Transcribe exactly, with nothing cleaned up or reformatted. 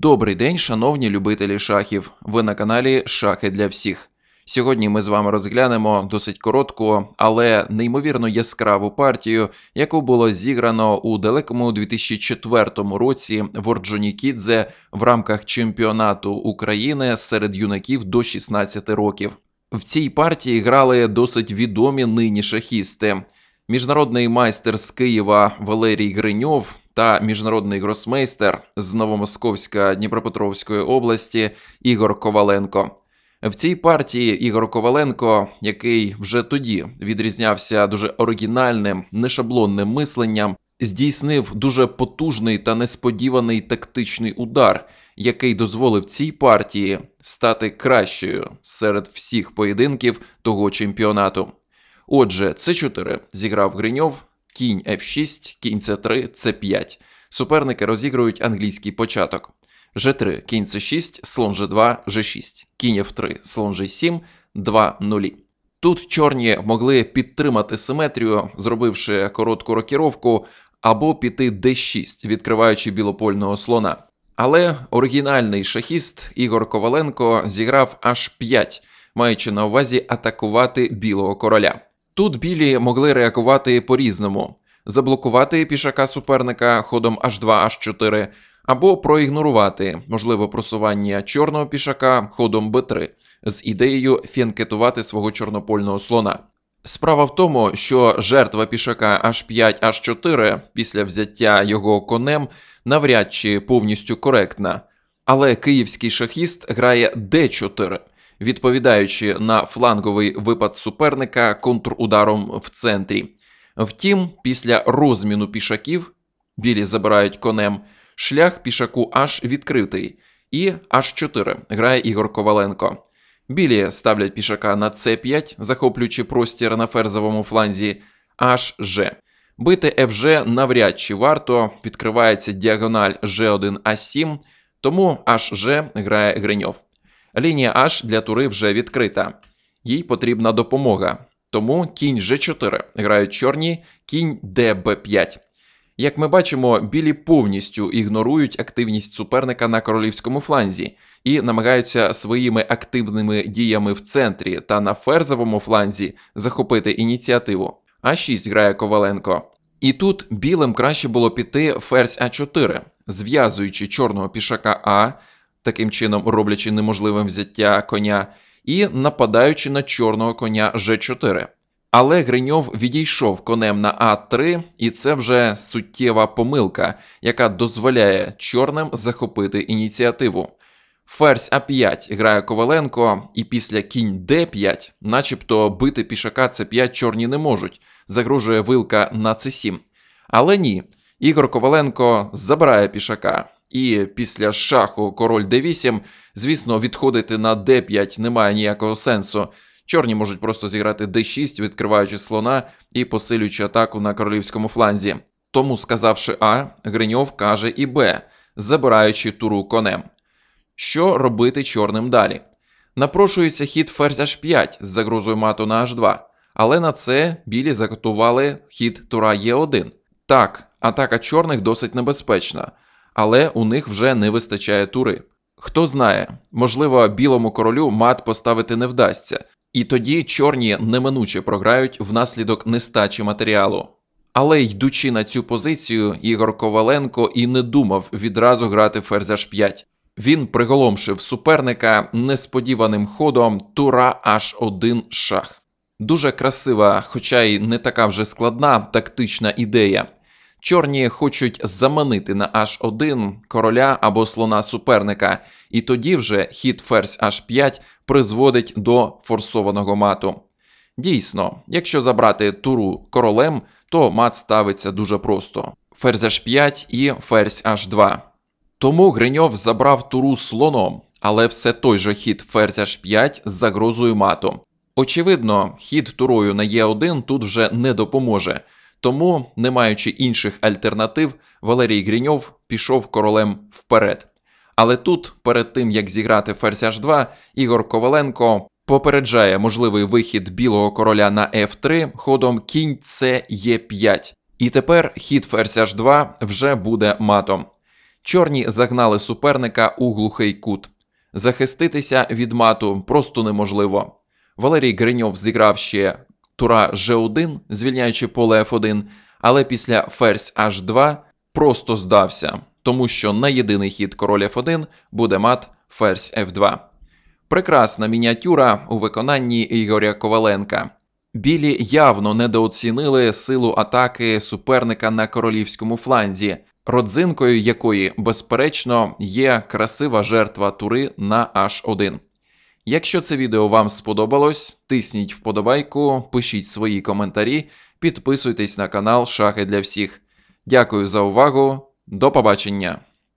Добрий день, шановні любителі шахів! Ви на каналі Шахи для всіх. Сьогодні ми з вами розглянемо досить коротку, але неймовірно яскраву партію, яку було зіграно у далекому дві тисячі четвертому році в Орджонікідзе в рамках чемпіонату України серед юнаків до шістнадцяти років. В цій партії грали досить відомі нині шахісти. Міжнародний майстер з Києва Валерій Гриньов та міжнародний гросмейстер з Новомосковська Дніпропетровської області Ігор Коваленко. В цій партії Ігор Коваленко, який вже тоді відрізнявся дуже оригінальним, нешаблонним мисленням, здійснив дуже потужний та несподіваний тактичний удар, який дозволив цій партії стати кращою серед всіх поєдинків того чемпіонату. Отже, це чотири зіграв Гриньов, кінь еф шість, кінь це три, це п'ять. Суперники розігрують англійський початок. же три, кінь це шість, слон же два, же шість. Кінь еф три, слон же сім, два нуль. Тут чорні могли підтримати симетрію, зробивши коротку рокіровку, або піти де шість, відкриваючи білопольного слона. Але оригінальний шахіст Ігор Коваленко зіграв аж п'ять, маючи на увазі атакувати білого короля. Тут білі могли реагувати по-різному. Заблокувати пішака суперника ходом аш два, аш чотири, або проігнорувати можливе просування чорного пішака ходом бе три з ідеєю фіанкетувати свого чорнопольного слона. Справа в тому, що жертва пішака аш п'ять, аш чотири після взяття його конем навряд чи повністю коректна. Але київський шахіст грає де чотири, відповідаючи на фланговий випад суперника контрударом в центрі. Втім, після розміну пішаків, білі забирають конем, шлях пішаку аж відкритий, і аш чотири грає Ігор Коваленко. Білі ставлять пішака на це п'ять, захоплюючи простір на ферзовому фланзі, аж же. Бити еф же навряд чи варто, відкривається діагональ же один, а сім, тому аж же грає Гриньов. Лінія H для тури вже відкрита. Їй потрібна допомога. Тому кінь же чотири грають чорні, кінь де бе п'ять. Як ми бачимо, білі повністю ігнорують активність суперника на королівському фланзі і намагаються своїми активними діями в центрі та на ферзовому фланзі захопити ініціативу. а шість грає Коваленко. І тут білим краще було піти ферзь а чотири, зв'язуючи чорного пішака А, таким чином роблячи неможливим взяття коня, і нападаючи на чорного коня же чотири. Але Гриньов відійшов конем на а три, і це вже суттєва помилка, яка дозволяє чорним захопити ініціативу. Ферзь а п'ять грає Коваленко, і після кінь де п'ять, начебто бити пішака це п'ять чорні не можуть, загрожує вилка на це сім. Але ні, Ігор Коваленко забирає пішака. І після шаху король де вісім, звісно, відходити на де п'ять немає ніякого сенсу. Чорні можуть просто зіграти де шість, відкриваючи слона і посилюючи атаку на королівському фланзі. Тому, сказавши А, Гриньов каже і Б, забираючи туру конем. Що робити чорним далі? Напрошується хід ферзь аш п'ять з загрозою мату на аш два, але на це білі заготували хід тура е один. Так, атака чорних досить небезпечна, але у них вже не вистачає тури. Хто знає, можливо, білому королю мат поставити не вдасться, і тоді чорні неминуче програють внаслідок нестачі матеріалу. Але йдучи на цю позицію, Ігор Коваленко і не думав відразу грати ферзь аш п'ять. Він приголомшив суперника несподіваним ходом тура аш один шах. Дуже красива, хоча й не така вже складна тактична ідея. Чорні хочуть заманити на аш один короля або слона суперника, і тоді вже хід ферзь аш п'ять призводить до форсованого мату. Дійсно, якщо забрати туру королем, то мат ставиться дуже просто. Ферзь аш п'ять і ферзь аш два. Тому Гриньов забрав туру слоном, але все той же хід ферзь аш п'ять з загрозою мату. Очевидно, хід турою на е один тут вже не допоможе. Тому, не маючи інших альтернатив, Валерій Гриньов пішов королем вперед. Але тут, перед тим як зіграти ферзь аш два, Ігор Коваленко попереджає можливий вихід білого короля на еф три ходом кінь це е п'ять. І тепер хід ферзь аш два вже буде матом. Чорні загнали суперника у глухий кут. Захиститися від мату просто неможливо. Валерій Гриньов зіграв ще тура же один, звільняючи поле еф один, але після ферзь аш два просто здався, тому що на єдиний хід король еф один буде мат ферзь еф два. Прекрасна мініатюра у виконанні Ігоря Коваленка. Білі явно недооцінили силу атаки суперника на королівському фланзі, родзинкою якої, безперечно, є красива жертва тури на аш один. Якщо це відео вам сподобалось, тисніть вподобайку, пишіть свої коментарі, підписуйтесь на канал Шахи для всіх. Дякую за увагу, до побачення!